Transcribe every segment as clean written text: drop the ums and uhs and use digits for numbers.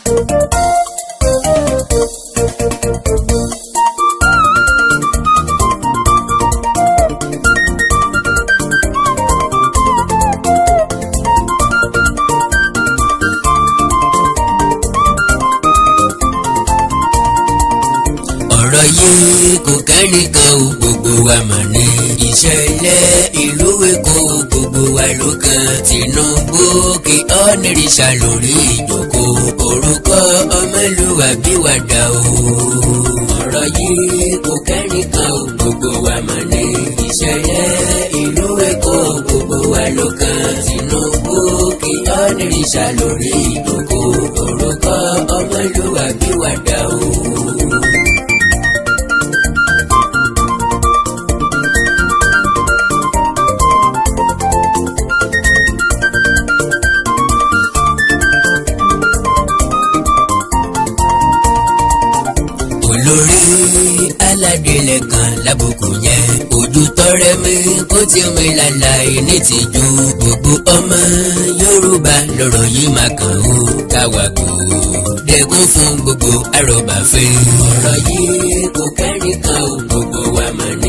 kò kẹ́nìkan ò gbogbo wa mọ̀ ní. ìṣẹ̀lẹ̀ ìlú Èkó gbogbo wa ló kan. Tinubu kí Onírìṣà lórí ìjókòó. orúkọ ọmọlúwàbí wa dà o. ọ̀rọ̀ yìí kò kẹ́nìkan ò gbogbo wa mọ̀ ní. ìṣẹ̀lẹ̀ ìlú Èkó gbogbo wa ló kan. Tinubu kí Onírìṣà lórí ìjókòó. orúkọ ọmọlúwàbí wa dà o. olórí aládélé kan lábùkù yẹn ojú tọrẹ mi kó tí mi láláì ní tìjú gbogbo ọmọ Yorùbá lọ́rọ̀ yìí máa kàn ó káwa kò dẹ́kun fún gbogbo àròbáfẹ́. ọ̀rọ̀ yìí kò kẹ́nìkan ò gbogbo wa mọ̀ ní.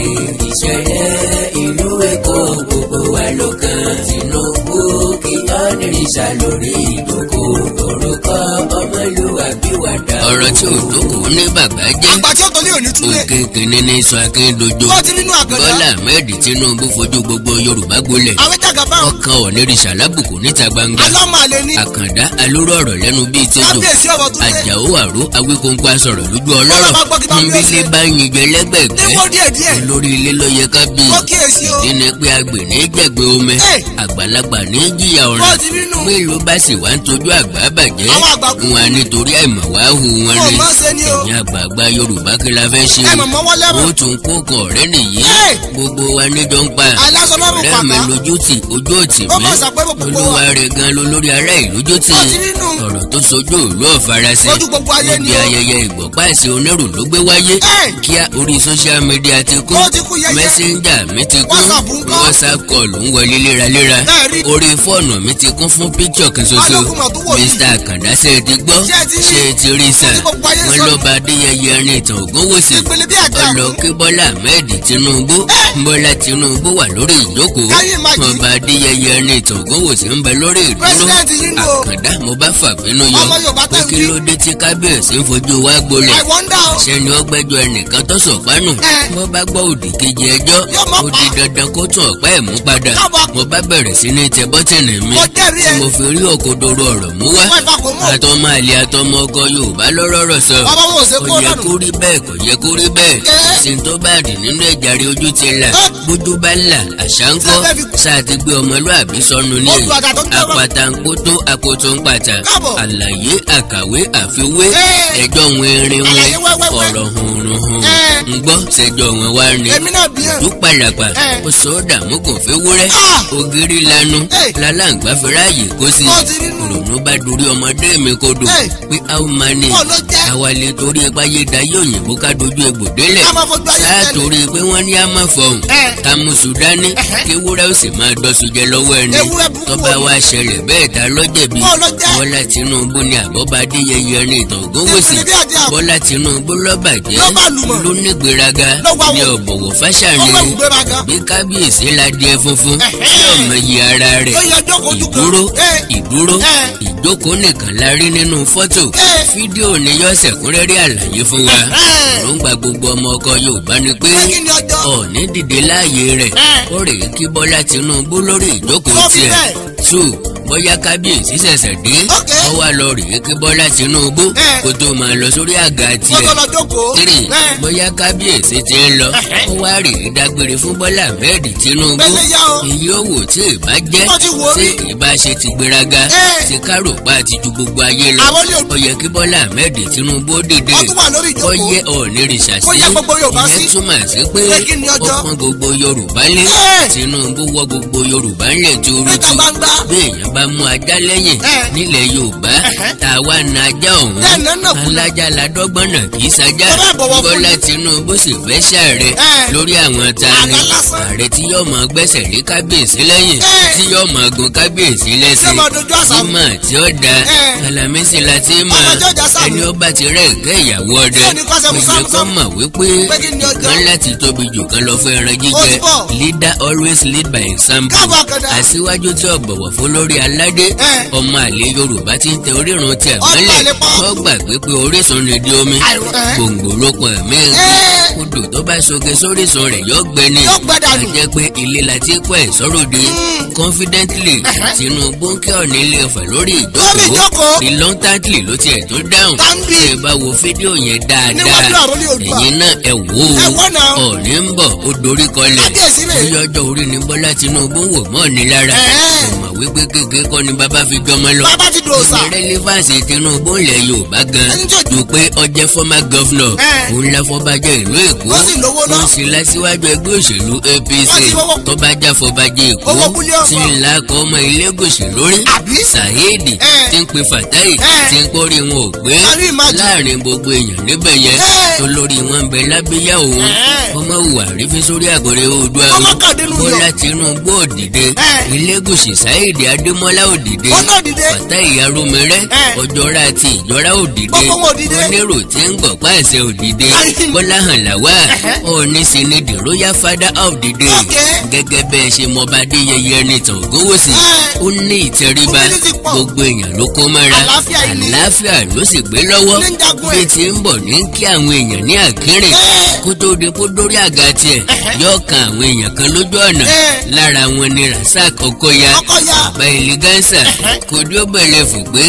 ìṣẹ̀lẹ̀ ìlú Èkó gbogbo wa ló kan. Tinubu kí Onírìṣà lórí ìjókòó. orúkọ ọmọlúwàbí wa dà. ọ̀rọ̀ tí ò dókòó ní bàbá jẹ́. àgbà tí ó tọ́lé òní túlẹ̀. òkè kìíní ní sọ Akíndójó. wọ́n ti nínú àgàdá. Bọ́lá Ahmed Tinubu fojú gbogbo Yorùbá gbolẹ̀. àwọn jàgà bá wọn. ọkàn Onírìṣà lábùkù níta gbangba. alọ́mọ àlè ni. Àkàndá alóró ọ̀rọ̀ lẹ́nu bíi tẹ́jọ́. kábíyèsí ọ̀rọ̀ tó dé. Àjàó Àró Awíkóńkó sọ̀rọ̀ lójú ọlọ́rọ̀. Bọ́lá bá gbọ́ kí bá nbílẹ̀ bá yin jẹ lẹ́gbẹ̀gbẹ́. níwó díẹ̀ díẹ̀. olórí ilé ló yẹ ká bí. ó kíyèsí o. ìdí ni pé agbè ní jẹ̀gbẹ́ omi. àgbàlagbà ní jìyà ọ̀ràn. wọ́n ti nínú. mélòó bá sì wá ń tọ́jú àgbà bàjẹ́. àwọn àgbà kú. wọn nítorí àìmọ̀ wá hù wọn Wọ́n rí. máa ń ṣe ni o. ẹ̀yin àgbààgbà Yorùbá kí la fẹ́ ṣe. ẹ mọ̀ mọ́ wọ́n lẹ́rù. ó tún kó kan ọ̀rẹ́ nìyí. gbogbo wa níjọ ń pa. aláṣọ lọ́rùn ọ̀rẹ́ mi pàpà. lójú tì ojú òtì ó mi. kàn sàpẹ́ gbogbo wa. olúwa rẹ̀ gan lolórí ará ìlú jó tì. wọ́n ti nínú. ọ̀rọ̀ tó sojú ìlú ọ̀farasí. ojú gbogbo ayé ni níbi o. ayẹyẹ ìgbọ̀páàsì onírù ló gbé wáyé. kíá orí social media ti kún. ó ti kú yẹyẹ. messenger mi ti kún. WhatsApp ń kọ́. WhatsApp call ń wọlé léraléra. Bẹ́ẹ̀ni. orí fóònù mi ti kún fún picture kan ṣoṣo. Alókùnmọ̀ tó wò yìí. Mr. Àkàndá ṣe ti gbọ́. Ṣé ẹ ti rí? ṣe ti rí sà. Ó ní gbogbo ayé wọn sọ. lọ́ba Adéyẹyẹ ẹni ìtàn Ògúnwùsì. ìpele bí àjà. ọlọ kí Bọ́lá Ahmed Tinubu. Bọ́lá Tinubu wà lórí ìjókòó. Can you imagine? ọba Adéyẹyẹ ẹni ìtàn Ògúnwùsì ń bẹ lórí ìdúró. President yìí ń lò. Àkàndá mo bá fàbínú yọ. Ọmọ Yorùbá pé tẹ́ ń kí bí. ló dé tí kábíyèsí ń fojú wa gbolẹ̀. I wonder o. ṣẹ́ni ó gbẹ́jọ́ ẹnìkan tó sọ̀pánù. wọ́n bá gbọ́ òdì kejì ẹjọ́. Yóò mọ̀ ó pa. di dandan kó tún ọ̀pá ẹ̀ mú padà. Kábọ̀. mo bá bẹ̀rẹ̀ sí ní tẹ bọ́tìnì mi. Mo jẹ́rìí ẹ. tí mo fi rí òkodoro ọ̀rọ̀ mú wá. Wọ́n ìfà kò mọ̀. àtọmọ àlè àtọmọ ọkọ Yorùbá lọ́rọ̀rọ̀ sọ. Bàbá wọn ò ṣe kó ó yẹ dànù. kó rí bẹ́ẹ̀ kò yẹ kó rí bẹ́ẹ̀. sèǹtọ́bàdì nínú ẹ̀jàre ojú ti là. bójú bá là àṣà ń kọ́. Ṣé bẹ́ẹ̀ fi- sáà ti gbé ọmọlúàbí sọnù ní Ó tu àdá tó ń tẹ́wọ́. apata ń kótó akoto ń pàtà. Káàbọ̀. àlàyé àkàwé àfiwé. ẹjọ́ wọn erin wọn Àlàyé wẹ́wẹ́wẹ́. ọ̀rọ̀ hùrùhùn. Ẹ́. ń gbọ́ sẹ́jọ́ wọn wá ní. èmi náà bí ẹ̀. ìlú pàlàpà Ẹ́. ó sọ ọ́ dààmú kò fi wúrẹ́. Ah. ògiri lanu Ẹ́. lálàǹgbá fi ráàyè kó sí. Ó ti nínú. ìrònú bá dorí ọmọdé mi kodò. Ẹ́. pé a ó máa ní. Ó ló jẹ́. àwa lè torí ipa yé dayé òyìnbó ká dojú egbò délẹ̀. Ká máa fojú ayé sáà tẹ́lẹ̀. torí pé wọ́n ní a máa fọhùn. Ẹ́. ká mú sùdání. Ẹ̀hẹ́. kí wúrẹ́ ó sì máa dọ́sùn jẹ lọ́wọ́ ẹni. Ewúrẹ́ burúkú tọ́ba wo ni? wa ṣẹlẹ̀ bẹ́ẹ̀ ta lọ́jẹ̀bi. Ó ló jẹ́. Bọ́lá Tinubu ni àbọ̀bá Adéyẹyẹ ní ìtàn Ògúnwùsì. Ìpele bí àjà. Bọ́lá Tinubu lọ́bàjẹ́. Ló bá lùmọ̀. ló ní gbéraga. Ló wá ní wò. ọ̀bọ̀wọ̀ fáṣàní. Ó wẹ̀wù gbéraga. bí kábíyèsí ládìẹ funfun. Ẹ̀hẹ́. tí ọmọ yìí ara rẹ̀. Ó yẹ ọjọ́ kojú kan. ìdúró Ẹ́. ìdúró Ẹ́. ìjókòó nìkan la rí nínú fọ́tò. Ẹ́. fídíò ni yóò ṣẹ̀kúnrẹ́rẹ́ àlàyé fún wa. Ẹ̀hẹ́. èròǹgbà gbogbo ọmọ ọkọ Yorùbá ni pé Pé kí ni ọjọ́? Ọọ̀ni dìde láàyè rẹ̀. Ẹ́. ó rèé kí Bọ́lá Tinubu lórí ìjókòó Sọ fi tiẹ̀. bẹ́ẹ̀. 2 bóyá kábíyèsí ṣẹ̀ṣẹ̀ dé. Ok. ó wá lọ rèé kí Bọ́lá Tinubu Ẹ́. kó tó máa lọ sórí àga wọ́n tiẹ̀. tó lọ jókòó. 3 Ẹ́. bóyá kábíyèsí ti ń lọ. Ẹ̀hẹ́. ó wá rèé dágbére fún Bọ́lá Ahmed Tinubu. Pẹ̀lẹ́ yá o. èyí ó wò tí ìbá jẹ́. Wọ́n ti wò ó tí rí. ìbá ṣe ti gbéraga. Ẹ́. ti káròpá àti ju gbogbo ayé lọ. Àwọn ilé- ó yẹ kí Bọ́lá Ahmed Tinubu ó dìde. Wọ́n tún wà lórí ìjókòó. ó yẹ Onírìṣà sí. Ó yẹ gbogbo Yorùbá sí. ìyẹn túmọ̀ sí pé Pé kí ni ó ọjọ́? pọ́n gbogbo Yorùbá lé. Ẹ́. Tinubu wọ gbogbo Yorùbá ńlẹ̀ tí ó Níta rújú. gbangba. bí èèyàn bá mú ajá lẹ́yìn Ẹ́. nílẹ̀ Yorùbá Yorùbá tàwa na ajá ọ̀hún alájà ládọ́gbọ́n náà kì í sajá Bọ́lá Tinubu sì fẹ́ ṣàárẹ̀ lórí àwọn tani ààrẹ tí yóò máa gbẹ́sẹ̀ lé kábíyèsí lẹ́yìn tí yóò máa gun kábíyèsí lẹ́sẹ̀ mímọ̀ tí ó da Alámísì láti mọ̀ ẹni ó bá ti rẹ̀ ẹ̀kẹ́ ìyàwó ọdẹ òye kan mọ̀ wípé kan láti tóbi jù kan lọ fún ẹran jíjẹ leader always lead by example aṣíwájú tí ó bọ̀wọ̀ fún lórí aládé ọmọ àlè Yorùbá ti ń tẹ orírun tí ẹ̀ mọ́lẹ̀ tó gbàgbé pé orísun ni di omi gbòǹgbò lókun ẹ̀mí odò tó bá soge sórísun rẹ̀ yóò gbẹ ni a jẹ́ pé ilé la ti kọ́ ẹ̀ sọ́rọ̀dé confidently Tinubu ń kí Ọọ̀ni Ilé Ifẹ̀ lórí ìjókòó reluctantly ló tiẹ̀ tó dáhùn ṣe bá wo fídíò yẹn dáadáa ẹ̀yin náà ẹ wò ó Ọọ̀ni ń bọ̀ ó dorí kọlẹ̀ ní ọjọ́ orí ni Bọ́lá Tinubu wò mọ́ Ọọ̀ni lára ọmọ wípé kékeré kọ́ ni bàbá fi jọmọ lọ ìní rẹ́lífàsì Tinubu ńlẹ̀ Yorùbá gan ju pé ọjẹ́ former governor òun láfọbàjẹ́ ìlú Èkó wọ́n sì lásìwájú ẹgbẹ́ òṣèlú APC tó bá jáfọbàjẹ́ Èkó tí ń la kọ́ ọmọ Elégùṣì lórí Saheed tí ń pe Fatai tí ń kórè wọn ò gbé láàrin gbogbo èèyàn níbẹ̀ yẹn tó lórí wọn bẹ lábíyá òun ọmọ òwà rífi sórí àgọ́rẹ́ Oòduà Bọ́lá Tinubu òdìdé Elégùṣì Saheed Adémọ́lá òdìdé Fatai Arúmẹrẹ Ọjọ́ra àti Ìjọ́ra òdìdé onírò tí ń gbọ̀ pàṣẹ òdìdé Bọ́lá hàn láwà Ọọ̀ni sì ni the royal father of the day gẹ́gẹ́ bẹ́ẹ̀ ṣe mọ bá Adéyẹyẹ Ẹnìtàn Ògúnwùsì ó ní ìtẹríba gbogbo èèyàn ló kó mọ́ra àlàáfíà ló sì gbé lọ́wọ́ bí ti ń bọ̀ ní kí àwọn èèyàn ní àkírìn kó tó di kó dórí àga tiẹ̀ yóò kan àwọn èèyàn kan lójú ọ̀nà lára wọn ni Rasaq Okoya bàbá Eleganza kò dí ó bẹ̀rẹ̀ fún pé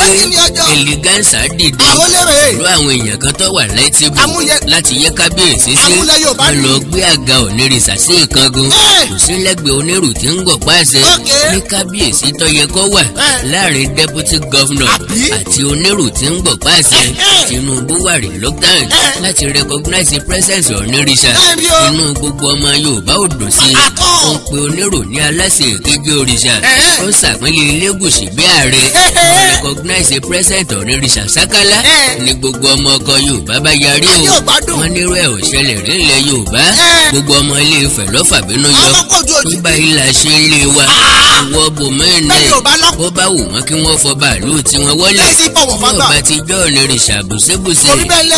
Eleganza dìde pẹ̀lú àwọn èèyàn kan tó wà láìtìbù láti yẹ kábíyèsí sí wọn lọ gbé àga onírìṣà sí ìkangun kò sí lẹ́gbẹ̀ẹ́ onírù tí ń gbọ̀ pàṣẹ ní kábíyèsí tó yẹ kó wà láàrin deputy governor àti onírù tí ń gbọ̀ pàṣẹ Tinubu wà reluctant láti recognize presence onírìṣà inú gbogbo ọmọ Yorùbá ò dùn sí ó ń pe onírù ní aláṣẹ èkejì òrìṣà ó ṣàpínlẹ̀ Elégùṣì bí ààrẹ ó recognize presence onírìṣà sákálá ní gbogbo ọmọ ọkọ Yorùbá bá yarí o wọn nírú ẹ̀ ò ṣẹlẹ̀ rí ilẹ̀ Yorùbá gbogbo ọmọ Ilé Ifẹ̀ lọ́fà bínú yọ nígbà ilà ṣe ń lé wa ìwọ bòmẹ́ẹ̀nì bó bá wù wọ́n kí wọ́n fọ bàálù tí wọ́n wọlé bí ọba ti jọ́ onírìṣà bùsébùsé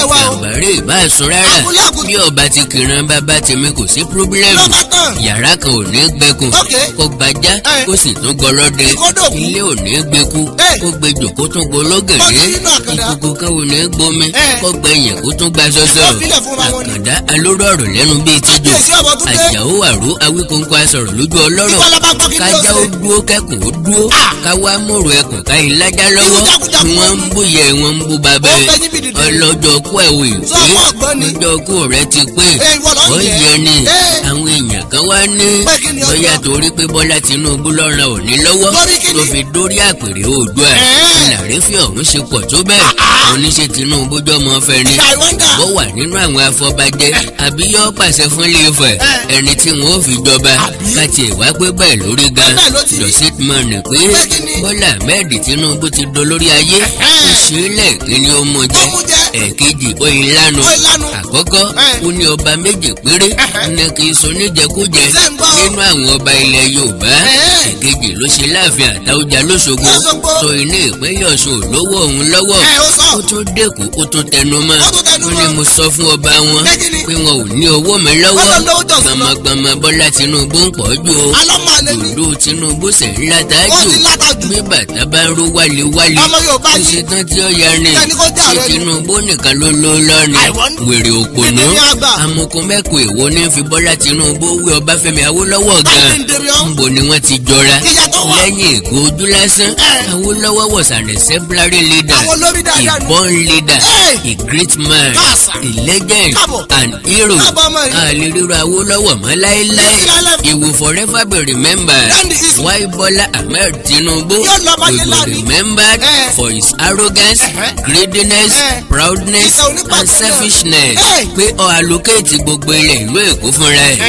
àbárè ìbá sùn rárá bí ọba ti kìran bàbá tèmi kò sí pírọ́bílẹ́mù yàrá kan ò ní gbẹkùn kó gbajá kó sì tún gbọlọ́dẹ ilé ò ní gbẹkú kó gbẹjọ kó tún gbọlọ́gẹ̀dẹ̀ ìkòkò kan ò ní gbomi kó gbẹyìn kó tún gba sọ́sọ́ àkàndá alóró ọ̀rọ̀ lẹ́nu bíi tíjọ àjàó àró awíkóńkó asọ̀rọ̀ lójú ọlọ́rọ̀ kájá ó dúó kẹ́kùn ó dúó káwá mòrò ẹkùn ká ìlájà lọ́wọ́ ni wọ́n ń bú yẹ wọ́n ń bú babẹ́ ọlọ́jọ́ kú ẹ̀ wò pé níjọ́ kú rẹ ti pé ó yẹ ni àwọn èèyàn kan wá ní bóyá torí pé Bọ́lá Tinubu lọ́ràn Ọọ̀ni lọ́wọ́ tó fi dórí àpèrè Oòduà ìlàrífẹ́ ọ̀hún ṣe pọ̀ tó bẹ́ẹ̀ oníṣẹ́ Tinubu jọmọ fẹ́ ni bó wà nínú àwọn afọbajẹ àbí yóò pàṣẹ fún Ilé Ifẹ̀ ẹni tí wọn ò fi jọba káti ìwá pé bẹ́ẹ̀ lórí gan dọ̀sítmọ̀ ní pé Bọ́lá Ahmed Tinubu ti dolórí ayé ìṣílẹ̀ kíni ó mú jẹ ẹ̀kejì oyin lánu àkọ́kọ́ ó ní ọba méjì péré ní kì í so níjẹkújẹ nínú àwọn ọba ilẹ̀ Yorùbá ẹ̀kejì ló ṣe láàfin Àtaọ́jà lóṣogbo tó ilé ìpínlẹ̀ Ọ̀ṣun lówó òun lọ́wọ́ ó tún dẹ́kun ó tún tẹnu mọ́ ó ní mo sọ fún ọba wọn pé wọn ò ní owó mi lọ́wọ́ gbọmọgbọmọ Bọ́lá Tinubu ń pọ̀ jù o ìlú Tinubu sẹ̀ ńlá tájù bí bàtà bá ń ró wálewále ó ṣe tán tí ó yarin ṣé Tinubu nìkan ló ló lọ́ni wèrè òpònú amukun mẹ́kù èwo ní fi Bọ́lá Tinubu wí Ọbáfẹ́mi Awólọ́wọ̀ gan ńbo ni wọ́n ti jọra lẹ́yìn ègò ojú lásán Awólọ́wọ̀ was an exemplary leader a born leader a great man a legend an hero àlèrírò Awólọ́wọ̀ mọ́ láéláé he will forever be remembered why Bọ́lá Ahmed Tinubu will be remembered for his arrogance greediness proudness and selfishness pé ó allocate gbogbo ilẹ̀ ìlú Èkó fúnra ẹ̀ ó kó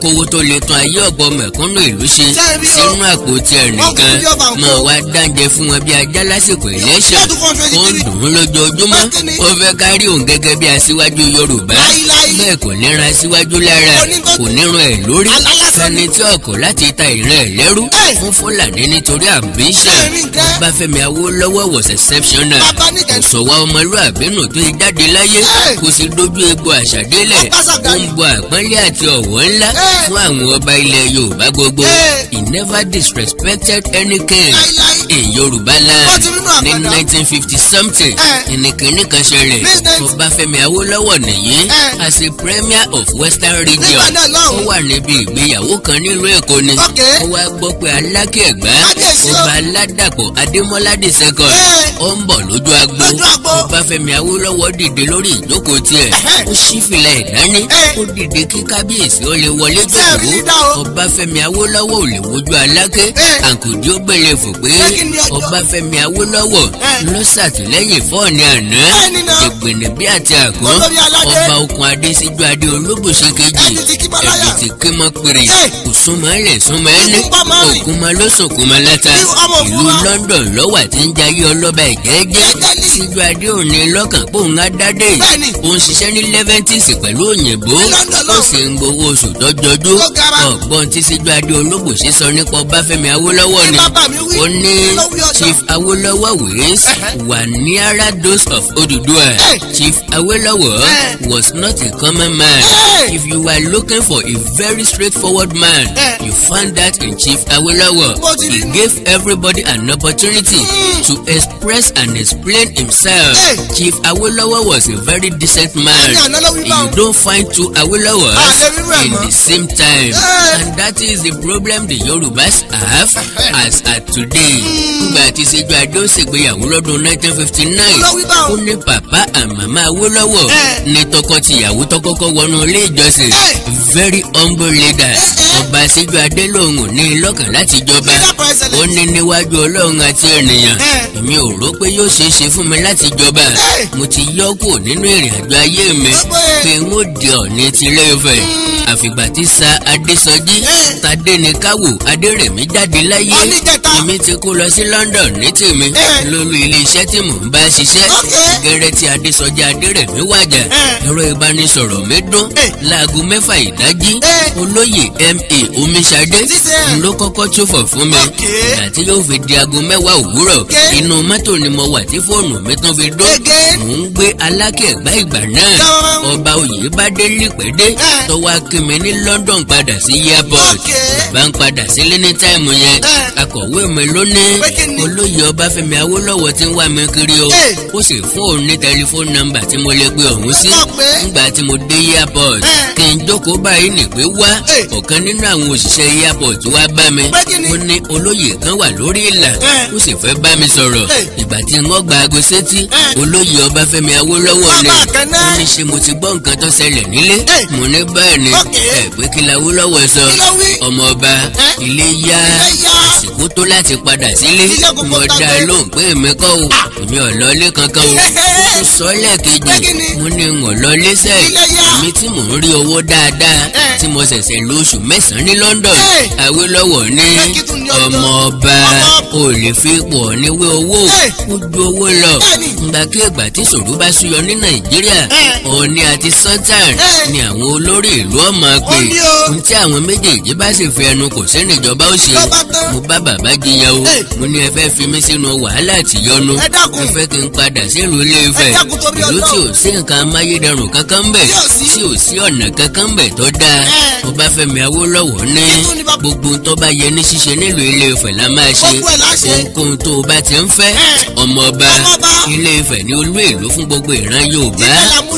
kówó tó lè tún ayé ọ̀pọ̀ mẹ̀kúnnù ìlú ṣe sínú àpò ti ẹnìkan mọ̀ wá dáńjẹ fún wọn bí ajá lásìkò election ó ń dùn ún lójoojúmọ́ ó fẹ́ kárí òun gẹ́gẹ́ bí aṣíwájú Yorùbá bẹ́ẹ̀ kò ní ran aṣíwájú lára kò ní ran ẹ̀ lórí ẹni tí ọkọ̀ láti ta ìran ẹ̀ lẹ́rú fún Fúlàní nítorí ambition. Ọbáfẹ́mi Awólọ́wọ̀ was exceptional kò sọ̀wá ọmọlúàbí nù tó jáde láyé kò sì dojú egbò àṣàdélẹ̀ ó ń bọ àpọ́nlé àti ọ̀wọ̀ ńlá fún àwọn ọba ilẹ̀ Yorùbá gbogbo. He never disrespected any king in Yorùbá land. Ní 1950 something ìnìkíní kan ṣẹlẹ̀ Ọbáfẹ́mi Awólọ́wọ̀ nìyí as a premier of Western region ó wà níbi ìgbéyàwó kan nílùú Èkó ni ó wá gbọ́ pé Aláké Ẹ̀gbá Ọba Aládàpọ̀ Adémọ́lá II ó ń bọ̀ lójú agbo. Ọbáfẹ́mi Awólọ́wọ̀ dìde lórí ìjókòó tiẹ̀ ó ṣí fìlà ìdání ó dìde kí kábíyèsí ó lè wọlé jókòó. Ọbáfẹ́mi Awólọ́wọ̀ ò lè wojú Aláké àǹkùdí ó gbélé fò pé Ọbáfẹ́mi Awólọ́wọ̀ ló ṣàtìlẹ́yìn fọ́ọ̀nì àná ìgbìnì bí àti àkọ́ ọba okùn adé síjú adé Olúbùṣe kejì ẹ̀bí ti kí mọ́ pèrè kò súnmọ́ lẹ̀ súnmọ́ ẹni òkúmọ́ ló sòkúmọ́ látà ìlú London lọ́wọ́ àti ń jayé ọlọ́ba ìjẹ́jẹ́ síjú adé òní lọ́kàn pòun adádé ó ń ṣiṣẹ́ ní Leventis pẹ̀lú òyìnbó ó sì ń gbowó oṣù tọ́jọ́jú ọ̀gbọ́n tí síjú adé Olúbùṣe sọ nípa Ọbáfẹ́mi Awólọ́wọ̀ ni ó ní Chief Awólọ́wọ̀ ways were nearer those of Odùduwà. Chief Awólọ́wọ̀ was not a common man. If you were looking for a very straightforward man, you found that in Chief Awólọ́wọ̀. He gave everybody an opportunity to express and explain himself. Chief Awólọ́wọ̀ was a very decent man. You don't find two Awólọ́wọ̀s in the same time, and that is the problem the Yorùbás have as at today. Nígbà tí Síjú Adé ó ṣègbéyàwó lọ́dún 1959 ó ní bàbá and màmá Awólọ́wọ̀ ní tọkọ-tìyàwó tó kọ́kọ́ wọnú ilé ìjọsìn very humble leader. Ọba Síjú Adé lòun ò ní lọ́kàn láti jọba ó ní níwájú Ọlọ́run àti ènìyàn èmi ò rò pé yóò ṣeé ṣe fún mi láti jọba mo ti yọ kù nínú ìrìn àjò ayé mi pé n ó di Ọ̀ọ̀ni ti Ilé-Ifẹ̀ àfìgbà tí Sir Adésọjí Tadéníkáwò Adérẹ̀mí jáde láyé èmi ti kó lọ sí London ní tèmi lólu ilé iṣẹ́ tí mò ń bá ṣiṣẹ́ gẹ́rẹ́ tí Adésọjí Adérẹ̀mí wàjà ẹ̀rọ ìbánisọ̀rọ̀ mi dún láago 6 ìdájí olóyè M.A. Omiṣadé ló kọ́kọ́ túfọ̀ fún mi àti yóò fi di aago 10 òwúrọ̀ inú mọ́tò ni mo wà tí fóònù mi tún fi dún mò ń gbé Aláké Ẹ̀gbá ìgbà náà ọba Oyèbádé lípẹ́dé tó wá kí mi ní London padà sí airport bá ń padà sílé ní táìmù yẹn akọ̀wé mi ló ní olóyè Ọbáfẹ́mi Awólọ́wọ̀ tí ń wá mi kiri o ó sì fún òun ní tẹlifóònù nọ́mbà tí mo lè pe òun sí nígbà tí mo dé airport kí n jókòó báyìí nìpé wá ọ̀kan nínú àwọn òṣìṣẹ́ airport wá bá mi ó ní olóyè kan wà lórí ìlà ó sì fẹ́ bá mi sọ̀rọ̀ ìgbà tí wọ́n gba aago sétí olóyè Ọbáfẹ́mi Awólọ́wọ̀ ni ó ní ṣe mo ti gbọ́ nǹkan tó ṣẹlẹ̀ nílé mo ní bẹ́ẹ̀ ni pé kí l'Awólọ́wọ̀ sọ ọmọ ọba ilé yá àsìkò tó láti padà sílé mo dá lóhùn pé èmi kọ́ o èmi ò lọ ilé kankan o ó sọ lẹ́ẹ̀kejì mo ní n ò lọ lẹ́sẹ̀ èmi tí mò ń rí owó dáadáa tí mo ṣẹ̀ṣẹ̀ lo oṣù 9 ní London Awólọ́wọ̀ ní ọmọ ọba ò lè fi pọ̀ níwé owó ó ju owó lọ ngbàkí ìgbà tí ṣòro bá súyọ ní Nàìjíríà Ọọ̀ni àti Sultan ni àwọn olórí ìlú ọmọ pé ohun tí àwọn méjèèjì bá sì fi ẹnu kò sí níjọba ó ṣe mo bá bàbá jiyàn o mo ní ẹ fẹ́ fi mí sínú wàhálà àtìyọnu ẹ fẹ́ kí n padà sílùú Ilé-Ifẹ̀ ìlú tí ò sí nǹkan amáyédẹrùn kankan bẹ̀ tí ò sí ọ̀nà kankan bẹ̀ tó dáa Ọbáfẹ́mi Awólọ́wọ̀ ní gbogbo tó bá yẹ ní ṣíṣe nílùú Ilé-Ifẹ̀ la máa ṣe ohunkóhun tó o bá ti ń fẹ́ ọmọ ọba Ilé-Ifẹ̀ ní olú ìlú fún gbogbo ìran Yorùbá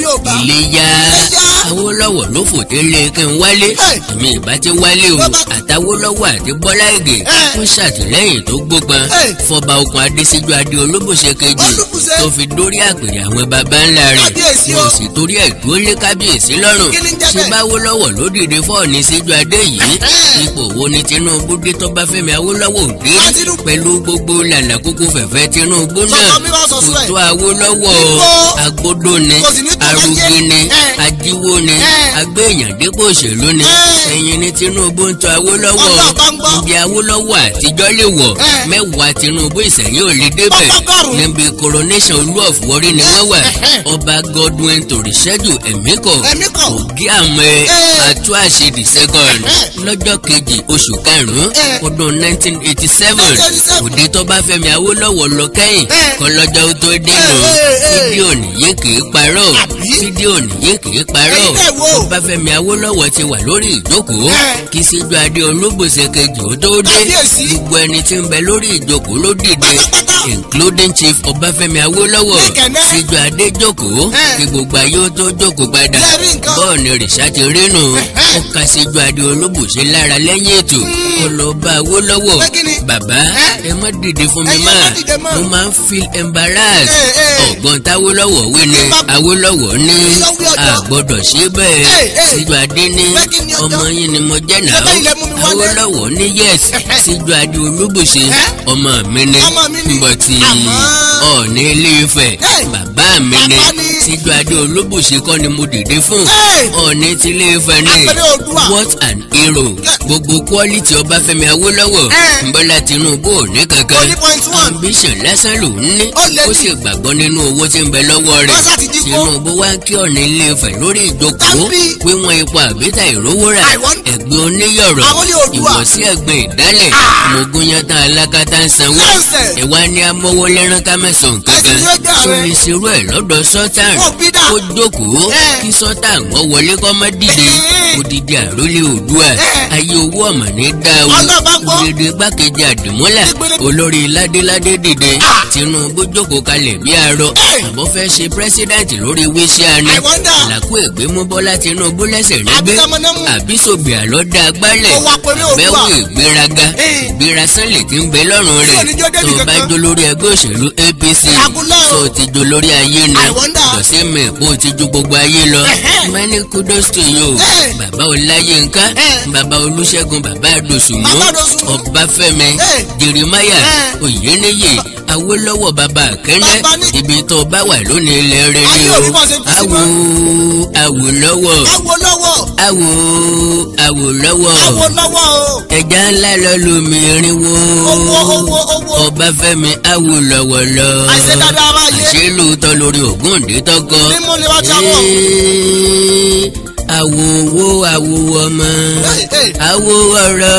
ilé yá Awólọ́wọ̀ ló fòté lé kí n wálé èmi ìbá ti wálé o àtàwólọ́wọ̀ àti Bọ́lá Ìgè fún ṣàtìlẹ́yìn tó gbópọn fọba okùn adé Síjú Adé Olúbùṣe kejì tó fi dórí àpèrè àwọn baba ńlá rẹ̀ mo sì torí ẹ̀ dúró lé kábíyèsí lọ́rùn ṣé báwólọ́wọ̀ ló dìde fọ́ọ̀ni Síjú Adé yìí ipò wo ni Tinubu dé tó Ọbáfẹ́mi Awólọ́wọ̀ dé pẹ̀lú gbogbo làlàkókò fẹ̀fẹ́ Tinubu náà kò tó Awólọ́wọ̀ agbódò ni arúgbó ni ajíwó ni agbéyàn dípò òṣèlú ni ẹ̀yin ni Tinubu ń tọ́ Awólọ́wọ̀ ibi Awólọ́wọ̀ àtijọ́ lè wọ̀ mẹ́wàá Tinubu Ìsẹ̀yìn ò lè débẹ̀ níbi coronation Olú of Warri ni wọ́n wà ọba Godwin Tòrìṣẹ́jù Ẹ̀míkọ̀ Ògí àmọ́ Àtúàṣe second lọ́jọ́ kejì oṣù karùn-ún ọdún 1987 òde Tọ́báfẹ́mi Awólọ́wọ̀ lọ kẹ́yìn kọlọ́jọ́ tó dènà fídíò nìyí kì í parọ́ fídíò nìyí kì í parọ́ Tọ́báfẹ́mi Awólọ́wọ̀ ti wà lórí ìjókòó kí Síjú Adé Olúbùṣe kejì ó tó dé gbogbo ẹni tí ń bẹ lórí ìjókòó ló dìde including Chief Ọbáfẹ́mi Awólọ́wọ̀ Síjú Adé jókòó kí gbogbo ayé ó tó jókòó padà bọ́ọ̀nì rìṣà ti rínu ó ka Síjú Adé Olúbùṣe lára lẹ́yìn ètò ó lọ bá Awólọ́wọ̀ bàbá ẹ má dìde fún mi mo máa ń feel embarrassed ọ̀gbọ́n táwólọ́wọ̀ wí ni Awólọ́wọ̀ ní àgbọ́dọ̀ ṣe bẹ́ẹ̀ Síjú Adé ní ọmọ yín ni mo jẹ́ náà Awólọ́wọ̀ ní yes Síjú Adé Olúbùṣe ọmọ mi ni bọ̀tì Ọọ̀ni Ilé Ifẹ̀ bàbá mi ni Síjú Adé Olúbùṣe kọ́ ni mo dìde fún Ọọ̀ni ti Ilé Ifẹ̀ ní what an hero gbogbo quality Ọbáfẹ́mi Awólọ́wọ̀ Bọ́lá Tinubu ò ní kankan ambition lásán ló ń ní ó sì gbàgbọ́ nínú owó tí ń bẹ lọ́wọ́ rẹ̀ Tinubu wá kí Ọọ̀ni Ilé Ifẹ̀ lórí ìjókòó wíwọ́n ipò àbíta ìrówóra ẹ̀gbẹ́ oníyọ̀rọ̀ ìwọ̀sí ẹ̀gbẹ́ ìdálẹ̀ mọ̀gúnyátá alákatá ń sanwó ìwà ni amówó lẹ́rán ká mẹ́sàn-án kankan tó lè ṣerú ẹ̀ lọ́dọ̀ Sultan ó jókòó kí Sultan wọ́n wọlé kọ́ mọ́ dìde odidi àrólé Oòduà ayé owó ọ̀mà ní dáwó òdìdí gbákejì Àdìmúlà olórí ládéládé dìde Tinubu jókòó kalẹ̀ bí arọ àbọ̀ fẹ́ ṣe pírẹsidẹ́ǹtì lórí wíṣẹ́ ni àlàkù ègbémú Bọ́lá Tinubu lẹ́sẹ̀ nígbé àbísòbí àlọ́dá agbálẹ̀ àbẹ̀wò ìgbéraga ìgbérasánlẹ̀ tí ń bẹ lọ́rùn rẹ̀ tó bá jó lórí ẹgbẹ́ òṣèlú APC tó ti jó lórí ayé ni dọ̀sí mi kó ti ju gbogbo ayé lọ many kudos to you bàbá Ọláyínká bàbá Olúṣẹ́gun bàbá Dòsùnmú Ọbáfẹ́mi Jeremiah Oyèníyì Awólọ́wọ̀ bàbá Akẹ́nẹ́ ibi tó bá wà lónìí ilẹ̀ rẹ̀ ni o Awólọ́wọ̀ ẹja ńlá lọ lómi irinwó Ọbáfẹ́mi Awólọ́wọ̀ lọ àṣẹ lóòótọ́ lórí Ògúndé tọkọ àwò owó àwò ọmọ àwò ọ̀rọ̀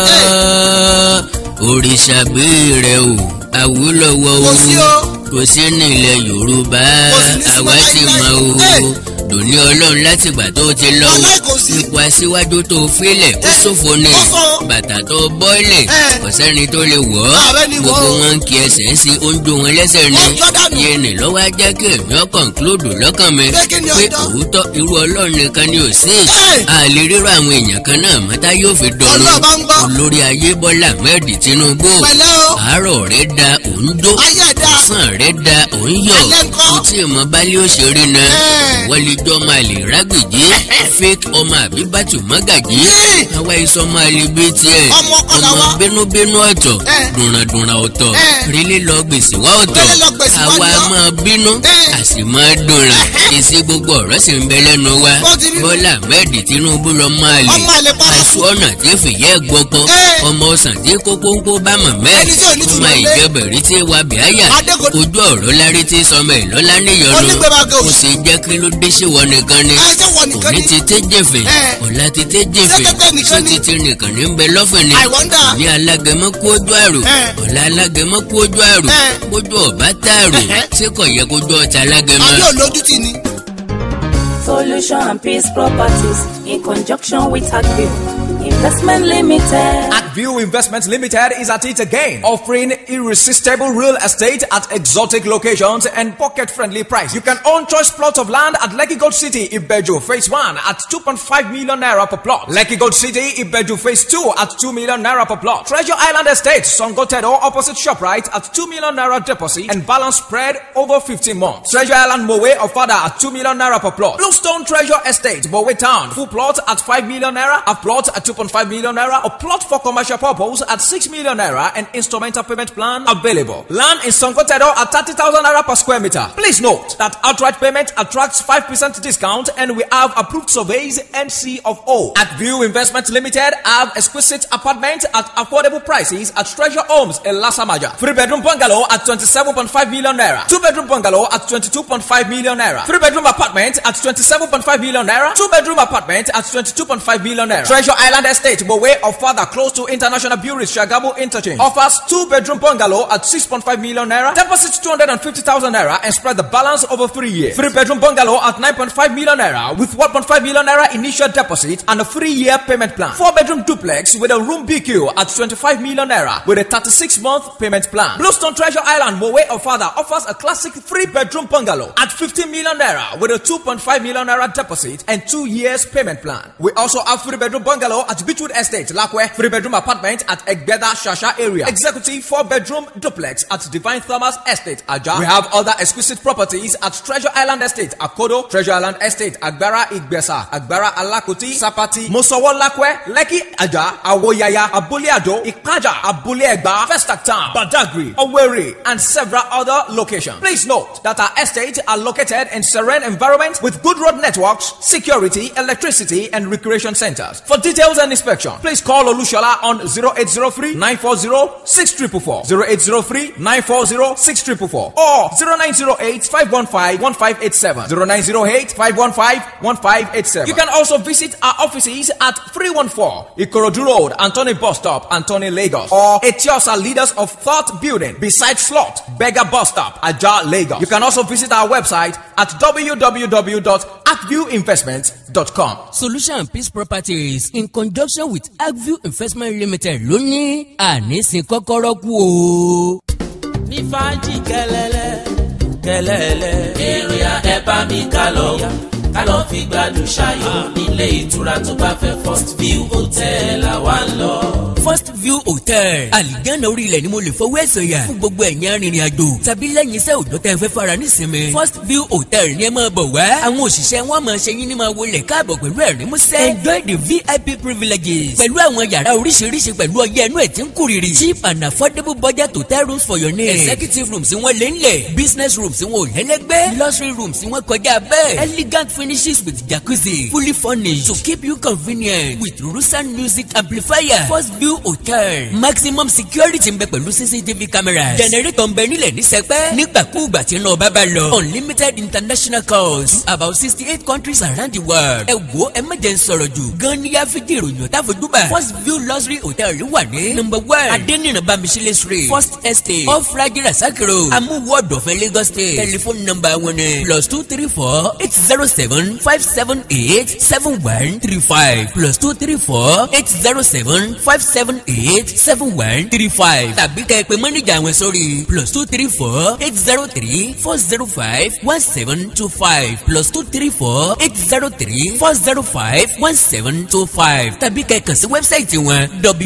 òrìṣà béèrè o Awólọ́wọ̀ o kò sí nílẹ̀ Yorùbá àwa ti mọ̀ o dòní Ọlọ́run látìgbà tó ti lọ o ipò aṣíwájú tó fílẹ̀ ó ṣòfò ni bàtà tó bọ́ọ̀lẹ̀ kò sẹ́ni tó lè wọ̀ ọ́ gbogbo wọn kí ẹsẹ̀ sí oúnjẹ wọn lẹ́sẹ̀ ni yẹn ní lọ́wọ́ ajá kí èmi ọ̀ conclude lọ́kàn mi pé òótọ́ irú Ọlọ́run nìkan ni ò sí àlè rírọ àwọn èèyàn kan náà mọ́tá yóò fi dọ̀rùn olórí ayé Bọ́lá Ahmed Tinubu àárọ̀ rẹ̀ da òun dó ọ̀sán rẹ̀ da òun yọ̀ kò tí ì mọ bálé òṣèré náà wọlé jọ máa lè rágbèjì fake ọmọ Àbíbátù Mọ́gàjí àwa iṣọ́ máa lè gbé tiẹ̀ ọmọ bínúbínú ọ̀tọ̀ dùnràndùnrà ọ̀tọ̀ rílé lọ gbèsè wá ọ̀tọ̀ àwa máa bínú àsì máa dùnrà èsì gbogbo ọ̀rọ̀ sì ń bẹ lẹ́nu wa Bọ́lá Ahmed Tinubu lọ máa lè aṣọ ọ̀nà tí fìyẹ́ gbọ́pọ̀ ọmọ ọ̀sán tí kókóńkó bá mọ̀ mẹ́rin ọmọ ìjẹbẹ̀rí tí wà bíáyà ojú ọ̀rọ̀ lárí tí sọmọ ìlọ́lá níyọnu kò sì jẹ́ kí ló dé sí wọn nìkan ni òní ti tẹ́ jẹ̀fẹ̀ ọ̀la ti tẹ́ jẹ̀fẹ̀ ṣé títí nìkan ní bẹ lọ́fẹ̀ ni ní alágẹmọ kú ojú àrò ọ̀la alágẹmọ kú ojú àrò kójú ọ̀bá tààrò ṣé kò yẹ kójú ọ̀tá alágẹmọ. Solution and Peace Properties in conjunction with Agview Investment Limited. Agview Investment Limited is at it again, offering irresistible real estate at exotic locations and pocket-friendly price. You can own choice plots of land at Lekki Gold City, Ibeju, Phase 1 at 2.5 million naira per plot. Lekki Gold City, Ibeju, Phase 2 at 2 million naira per plot. Treasure Island Estate, Songotedo, opposite ShopRite at 2 million naira deposit and balance spread over 15 months. Treasure Island Mowe of Fada at 2 million naira per plot. Bluestone Treasure Estate, Mowe Town, full plot at 5 million naira, a plot at 2.5 2.5 million naira, or plot for commercial purpose at 6 million naira and instrumental payment plan available. Land in Sonkotedo at 30,000 naira per square meter. Please note that outright payment attracts 5% discount and we have approved surveys and C of O. At View Investment Limited have exquisite apartments at affordable prices at Treasure Homes in Lasamaja. 3-bedroom bungalow at 27.5 million naira. 2-bedroom bungalow at 22.5 million naira. 3-bedroom apartment at 27.5 million naira. 2-bedroom apartment at 22.5 million naira. Treasure Island Estate, by way of further close to International Breweries Shagamu Interchange, offers 2-bedroom bungalow at 6.5 million naira. Deposit 250,000 naira and spread the balance over 3 years. 3-bedroom bungalow at 9.5 million naira with 1.5 million naira initial deposit and a 3-year payment plan. 4-bedroom duplex with a room BQ at 25 million naira with a 36-month payment plan. Bluestone Treasure Island, by way of father, offers a classic 3-bedroom bungalow at 15 million naira with a 2.5 million naira deposit and 2 years payment plan. We also have 3-bedroom bungalow at Beachwood Estate, Lakwe, 3-bedroom apartment at Egbeda Shasha area, executive 4-bedroom duplex at Divine Thomas Estate, Aja. We have other exquisite properties at Treasure Island Estate, Akodo, Treasure Island Estate, Agbara Igbesa, Agbara Alakuti, Sapati, Mosowo Lakwe, Lekki Aja, Awoyaya, Abuliado, Ikaja, Abuliegba, Festac Town, Badagry, Owerri, and several other locations. Please note that our estates are located in serene environment with good road networks, security, electricity, and recreation centers. For details and inspection, please call Olushola on 0803 940 6444, 0803 940 6444, or 0908 515 1587, 0908 515 1587. You can also visit our offices at 314 Ikorodu Road, Anthony Bus Stop, Anthony, Lagos, or Etiosa Leaders of Thought Building beside Slot, Beggar Bus Stop, Aja, Lagos. You can also visit our website at www.acviewinvestments.com. Solution Peace Properties in conjunction with Agview Investment Limited lónìí àníṣin kọ́kọ́rọ́ kú o. ní fàájì kẹlẹlẹ kẹlẹlẹ èrè ẹ bá mi kálọ fi gbádùn ṣayọ̀ nílé ìtura tó bá fẹ́ First View Hotel àwa ń lọ. First View Hotel àlìgánná orí ilẹ̀ ni mo lè fọwọ́ ẹ̀sọ̀ yà fún gbogbo ẹ̀yin arìnrìn àjò tàbí lẹ́yìn iṣẹ́ òjò tẹ́ fẹ́ fara nísinmi. First View Hotel ni ẹ máa bọ̀ wá. Àwọn òṣìṣẹ́ wọn máa ṣe yín ní máa wọlé káàbọ̀ pẹ̀lú ẹ̀rín músẹ́. Enjoy the VIP privileges pẹ̀lú àwọn yàrá oríṣiríṣi pẹ̀lú ọyẹ́ ẹnu ẹ̀ tí ń kúrìrì. Cheap and affordable budget hotel rooms for your needs. Executive rooms wọ́n lé ńlẹ̀. Business rooms wọ́n ò lẹ́lẹ́gbẹ́. Luxury rooms wọ́n kọjá bẹ́ẹ̀. Elegant finishes with jacuzzi, fully furnished to keep you convenient with Rusan music amplifier. First View Hotel, maximum security ń bẹ pẹ̀lú CCTV cameras. Generator ń bẹ nílẹ̀ ní sẹpẹ́. nígbàkúùgbà tí iná bá bá lọ. Unlimited international calls to about 68 countries around the world. ẹ wo ẹ má jẹ́ n sọ̀rọ̀ jù. gan ni yá fídíò ìròyìn ọ̀tá fojúbà. First View Luxury Hotel wà ní number 1 Adeniran Bamisile Street, First Estate, off Ragira Sakiro, Amuwo Ọ̀dọ̀fẹ́, Lagos State. Telephone number wọn ni +234 807 578 7135 +234 807 578 7135 tàbí kẹ́ ẹ pè mọ́nìjà àwọn sórí +234 803 405 1725 +234 803 405 1725 tàbí kẹ́ ẹ kàn sí wẹ́bsáìtì wọn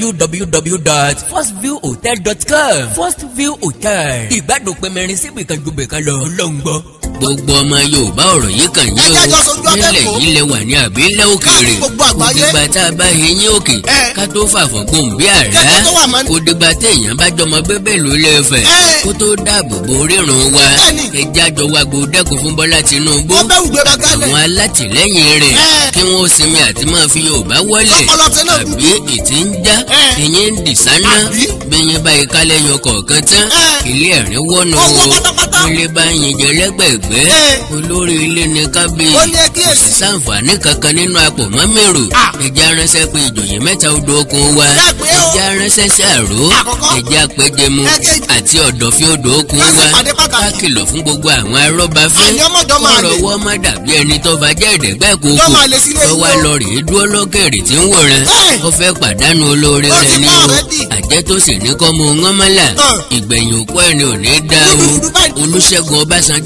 www.firstviewhotel.com. First View Hotel, ìgbádùn pẹ̀mẹ́rin síbi kan ju bẹ̀kan lọ lọ́ngbọ́. Gbogbo ọmọ Yorùbá ọ̀rọ̀ yìí kàn yín o. nílẹ̀ yìí lẹ wà ní àbílẹ̀ òkèèrè. òdìgbà tá a bá yẹn òkè ká tó fàfọ̀ gbòm bí àrá. òdìgbà téèyàn bá jọmọ bẹ́bẹ̀ ló lè fẹ̀. kó tó dáàbò bo rírun wa. ẹja jọ wa gbòdẹ́kun fún Bọ́lá Tinubu. àwọn alátìlẹ́yìn rẹ̀ kí wọ́n sinmi àti máa fi Yorùbá wọlé. àbí ìtì ń já ẹ̀yìn ń dì sáná. bẹ́yẹn báyìí kálẹ̀ yan kọ̀ọ̀kan tán. ilé ẹ̀rín wọ́nu o. ilé bá yin jẹ lẹ́gbẹ̀ẹ́ olórí ilé ní kábíyèsí sàǹfààní kankan nínú àpò mọ́mẹ́rù. ẹja ránṣẹ́ pé ìjòyè mẹ́ta odò okun wa. ẹja ránṣẹ́ sí àró. ẹja péjẹmu àti ọ̀dọ̀fín odò okun wa. ká kìlọ̀ fún gbogbo àwọn arọ́báfẹ́. kọ́rọ̀ wọ́n má dàbí ẹni tó bá jẹ́ ìdẹ́gbẹ́ kókò. tó wá lọ rèé dúró lókèrè tí ń wòran. ó fẹ́ pàdánù olóore rẹ̀ ní o. àjẹ́ tó sì ní kọ́ mu ńgọ́mọ́là. ìgbẹ̀yìn òkú ẹni ò ní dá o. Olúṣẹ́gun Ọbásanjọ́ Àrẹ̀mú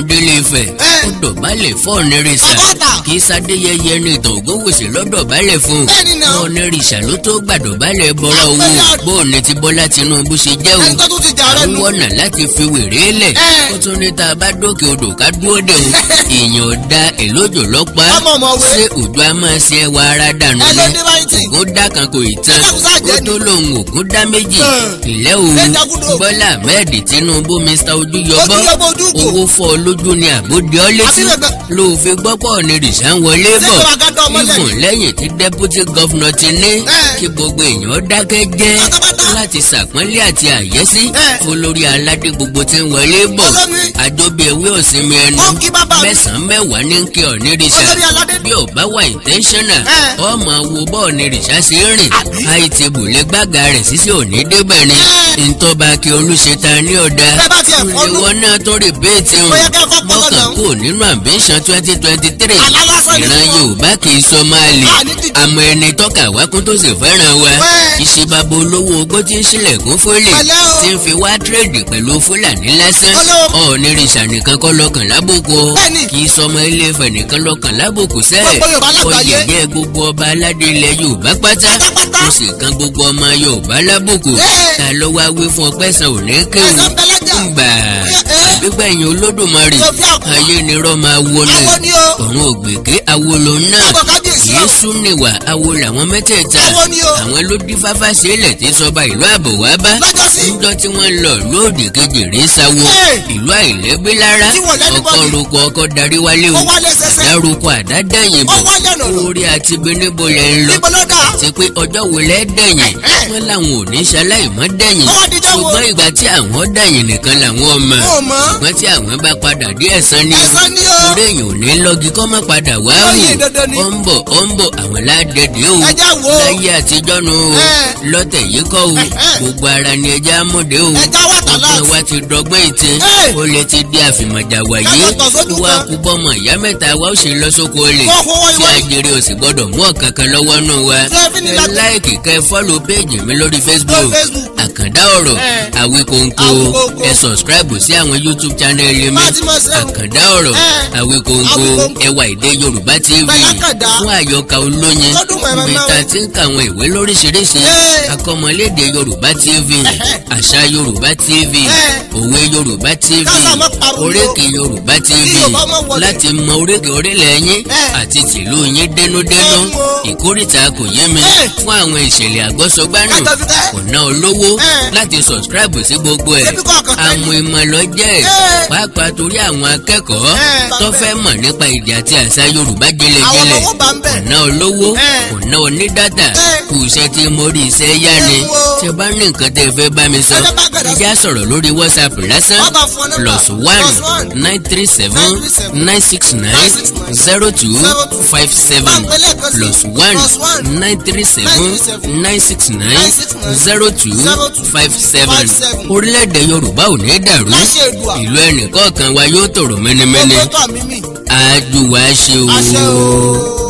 Ògún délé Ifẹ̀ ó dọ̀bálẹ̀ fún Ọ̀nìrìṣà kì í sadéyẹyẹ ní ìtàn Ògúnwùsì lọ́dọ̀bálẹ̀ fún Ọ̀nìrìṣà ló tó gbàdọ̀bálẹ̀ bọ́ra owó bóòní ti Bọ́lá Tinubu ṣe jẹ́ òun àwọn wọ̀nà láti fi wèrè lẹ̀ ó tún ní tá a bá dókè odò ká dúró dé òun èèyàn ọ̀dà èlójò lọ́pàá ṣé òjò á máa ṣe ẹwà ara dànù ni Ògún dá kan kò ì tán ó tó lóun Ògún dá méjì ìlẹ́ òun Bọ́lá Ahmed Tinubu Mr. Ojúyọbọ owó fọ́ lójú ni àbódì ọ́ létí ló fi gbọ́pọ̀ Ọ̀nìrìṣà ń wọlé bọ̀ ìfún lẹ́yìn tí deputy governor ti ní kí gbogbo èèyàn dákẹ́ jẹ́ láti ṣàpọ́nlé àti àyẹ́sí olórí aládé gbogbo tí ń wọlé bọ̀ àjọbí ewé òsinmi ẹnu mẹ́sàn-án mẹ́wàá ní kí Ọ̀nìrìṣà bí ò bá wà intentional ọmọ wo bọ́ Ọ̀nìrìṣà ṣe rìn àìtì bùlẹ̀ gbága rẹ̀ sísè òní débẹ̀ ni ntọ́ba kí olùṣètà ní ọ̀dà ìwọ náà tó rí bẹ́ẹ̀tì mọ́kàn kú nínú ambition 2023 ìran Yorùbá kì í sọ máa lè àmọ́ ẹni tọ́ka wákún tó sì fẹ́ràn wa ìṣèbàbò olówó ogbó tí ń ṣílẹ̀kùn fólè tí ń fi wá tírèdì pẹ̀lú Fúlàní lásán Ọ̀nìrìṣà nìkan kọ́ lọ́kàn lábùkù kì í sọmọ Ilé Ifẹ̀ nìkan lọ́kàn lábùkù sẹ́ẹ̀ oyè gbogbo ọba aládé ilẹ̀ Yorùbá pátá ó sì kan gbogbo ọmọ Yorùbá lábùkù ta ló wá wí fún ọpẹ́sàn òní kéwù gbà gbígbẹ̀yìn Olódùmarè ayé ni rọ́ máa wọlé ọ̀run ògbèké awolo náà Yésù níwà awo làwọn mẹ́tẹ̀ẹ̀ta àwọn ló dín fáfá sílẹ̀ tí sọba ìlú àbọ̀ wá bá níjọ́ tí wọ́n lọ lóòdì kejì rí sáwó ìlú àìlẹ́gbẹ́ lára ọkọ̀ roko ọkọ̀ darí wálé o àdárúkọ àdádẹ́yìn bọ̀ orí àti benébo yẹn ń lọ àti pé ọjọ́ wo lẹ́ dẹ̀yìn wọ́n làwọn ò ní ṣaláì mọ́ dẹ̀yìn ṣùgbọ́n ìgbà tí àwọn dẹ̀yìn nìkan làwọn ọmọ ṣùgbọ́n tí àwọn bá padà dé ẹ̀san ni orí èèyàn ò ní lọ́gì kọ́ má padà wá wò ó ń bọ̀ àwọn ládẹ́dẹ́ o láyé àtijọ́ nu o lọ́tẹ̀ yìí kọ́ o gbogbo ara ni ẹja mọ̀dé o ọgbọ́n wa ti dọ́gbọ́n ìtì o lè ti di àfìmọ̀jà wàyí wá kú bọ́mọ ìyá mẹ́ta wa ó ṣe lọ sóko olè tí ajere ò sì gbọ́dọ̀ mú ọ̀kankan lọ́wọ́ nù wa ẹ láìkì kẹ́ fọ́lù péèjì mi lórí Facebook Àkàndá Ọ̀rọ̀ Àwíkóńkó ẹ sọ̀scribe sí àwọn YouTube channel mi Àkàndá Ọ̀rọ̀ Àwíkóńkó ẹwà èdè Yorùbá TV fún àyọkà olóyin ibi tá a ti ń ka àwọn ìwé lóríṣiríṣi akọ́mọlédè Yorùbá TV àṣà Yorùbá TV òwe Yorùbá TV oríkì Yorùbá TV láti mọ oríkì orílẹ̀ yín àti tìlú yín dénúdénú ìkórìtà kò yé mi fún àwọn ìṣẹ̀lẹ̀ àgbọ́sọgbánù kò ná olówó láti subscribe sí gbogbo ẹ̀ àwọn ìmọ̀lọ́jẹ́ pàápàá torí àwọn akẹ́kọ̀ọ́ tó fẹ́ mọ̀ nípa èdè àti àṣà Yorùbá gẹ́lẹ́gẹ́lẹ́ kò ná olówó kò ná onídàtà kù iṣẹ́ tí mo rí iṣẹ́ yá ni tí o bá ní nǹkan tẹ́ ẹ fẹ́ bá mi sọ ẹ já sọ̀rọ̀ lórí WhatsApp lásán +1 937 969 0257 +1 937 969 0257 orílẹ̀-èdè Yorùbá ò ní dàrú ìlú ẹnìkọ̀ọ̀kan wa yóò tòrò mẹ́nẹ́mẹ́nẹ́ àjùwà ṣe o.